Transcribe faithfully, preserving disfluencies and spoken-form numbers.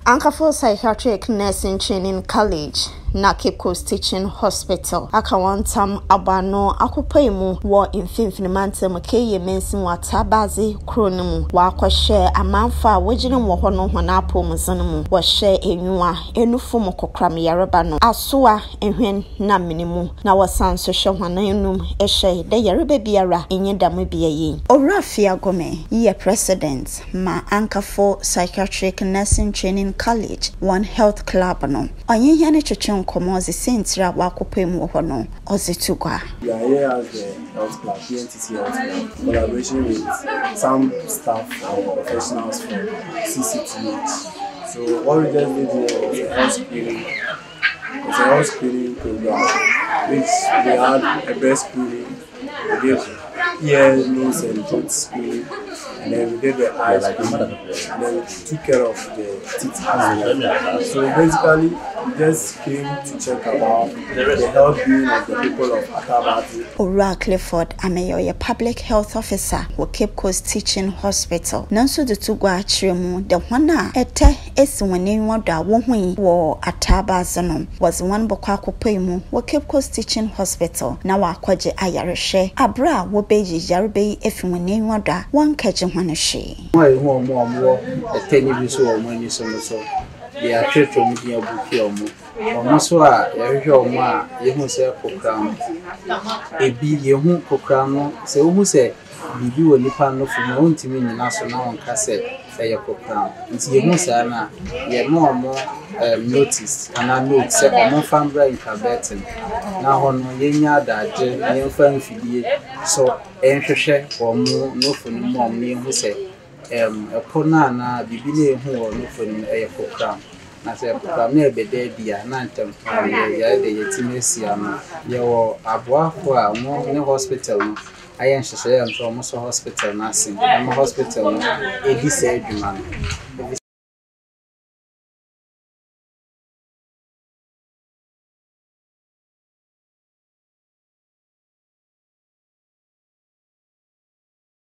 Ankaful Psychiatric Nursing Training College na Cape Coast Teaching Hospital aka wantam abano akopaimu wo infimfini mantem keye mensin wa Ataabadze kronimu wa akwahye amanfa wagire wo hono hona apomuzanmu wo hye enwa enufu mokokram yareba no asoa ehwen na minimu na wasanso hye hwana enum ehye de yareba biara enyedam biaye Orafia Gome ye president ma Ankaful Psychiatric Nursing Training College One Health Club no onye hia ne twetwe Komozi Centra Wakopem Wohono, Ozitugwa. We are here as the health club, P N T C health club, collaboration with some staff and professionals from C C T H. So what we just did here was a health screening. It's a health screening program, which we had a breast screening, we did ear, nose and throat screening, and then we did the eye screening, and then we took care of the teeth as well. So basically, we just came to check about the health-being of the people of Ataabadze. Ora Clifford Ameyo, your public health officer with Cape Coast Teaching Hospital. Nanso de tugwa chiremu the wana ete esi wani wada wohui wo Ataabadze no was one bokwa kopaimu wo Cape Coast Teaching Hospital na wakwaje ayareshe abra wo beji yarbe efi wani wada wan kaje hwaneshe. Why ho mo mo eteni bi so o mani so so they are church of media book omo omo so a yehwe omo a yehu se kokram ebi yehu kokram no se ohu se bibi wo nipa no fu no ntimi nyina so na won ka se ye kokram nti yehu se na ye no omo notice ana note se omo fambra incabetin na hono yenya adaje yemfa mfidie so enhwehwe omo no fu no mo omo yehu se em epona na bibi na ehu o no fu no ye kokram na se program na ebede dia na ntem ya de yetimesi ama ye wo aboafo a mo ne hospital no ayen hyehyɛ nso mo so hospital na sin mo hospital no edi se adwuma no